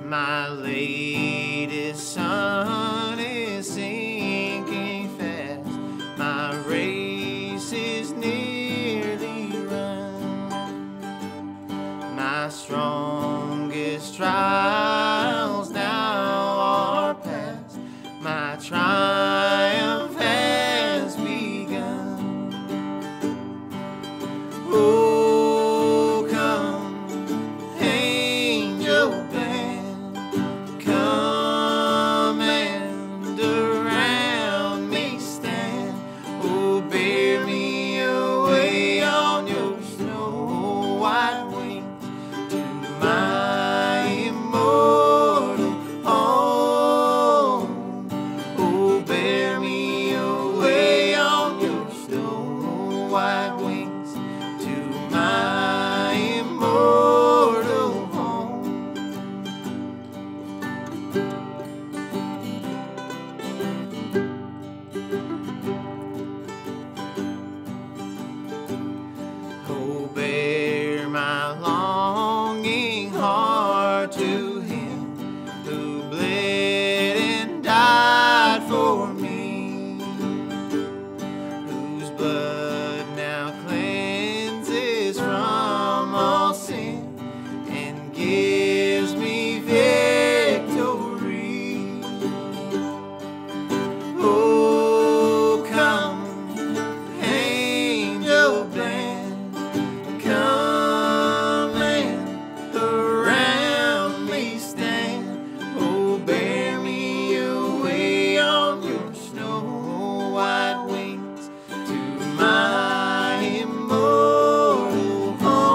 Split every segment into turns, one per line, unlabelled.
My latest sun is sinking fast. My race is nearly run. My strongest trials now are past. My triumph has begun. Oh, come, angel band, come and around me stand. Oh, bear me away on your snow white wings to my immortal home. Oh, bear me away on your snow white wings to my immortal home. Oh, bear my longing heart to him who bled and died for me, whose blood now cleanses from all sin and gives me victory. Oh, come, angel band, come and around me stand. Oh, bear me away on your snow white wings to my immortal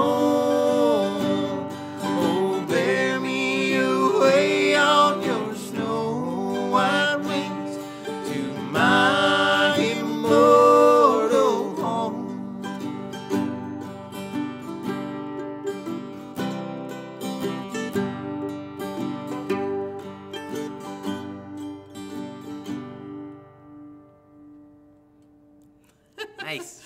home. Oh, bear me away on your snow white wings to my immortal home. Nice.